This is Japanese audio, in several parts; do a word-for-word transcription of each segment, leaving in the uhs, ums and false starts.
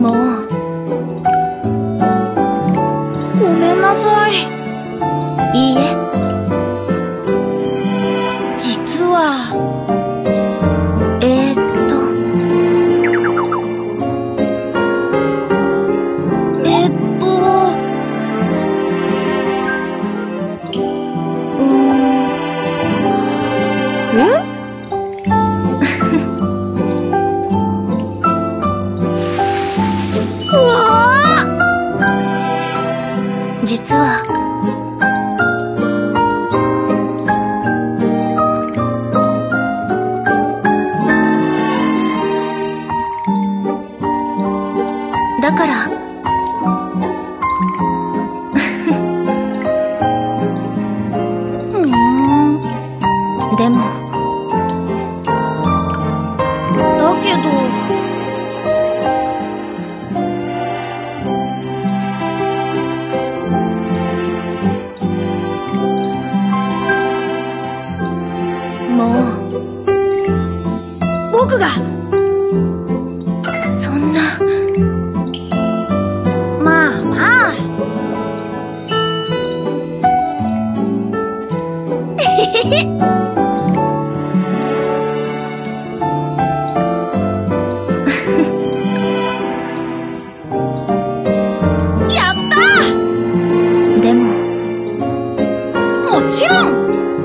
もうごめんなさい。 いいえ。 実はえーっとえっとうーんえうわー実はだからうーんでもだけどもう僕がそんなまあまあやったー。 でももちろん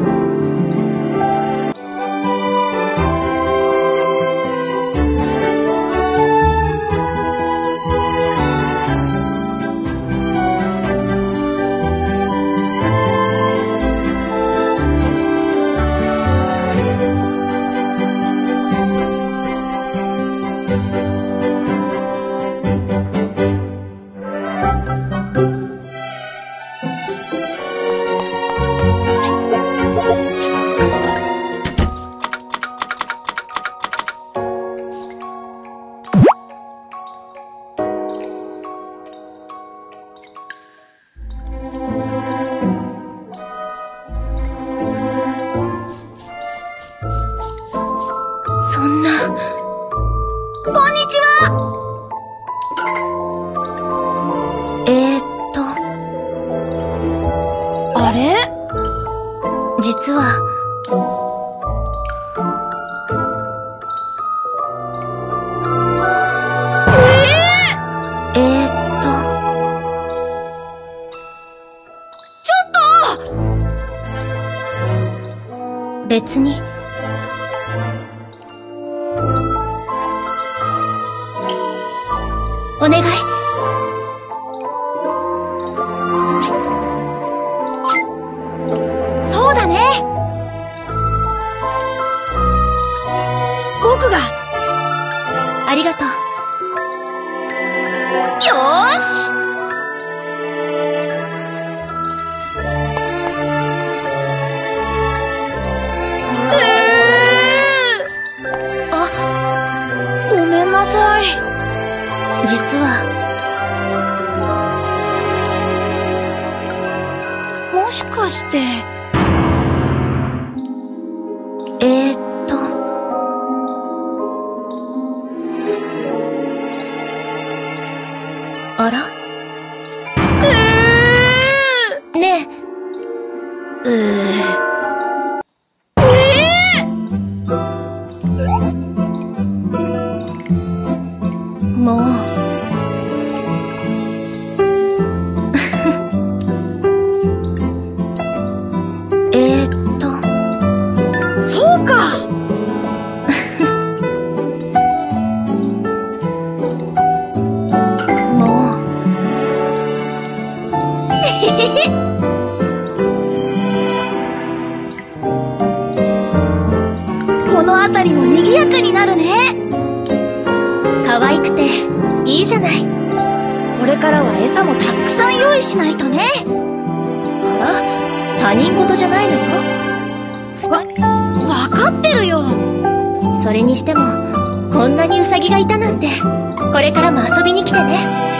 そんなこんにちは。 えーっとあれ実はえーっとちょっと別にお願い。 そうだね。僕がありがとう。 よーしあ、 ごめんなさい。 実はもしかしてえーっとあらねえうーもうえーっとそうかもうこの辺りも賑やかになるね。 可愛くていいじゃない。 これからは餌もたくさん用意しないとね。 あら、他人事じゃないのよ。 わ、わかってるよ。 それにしてもこんなにウサギがいたなんて。これからも遊びに来てね。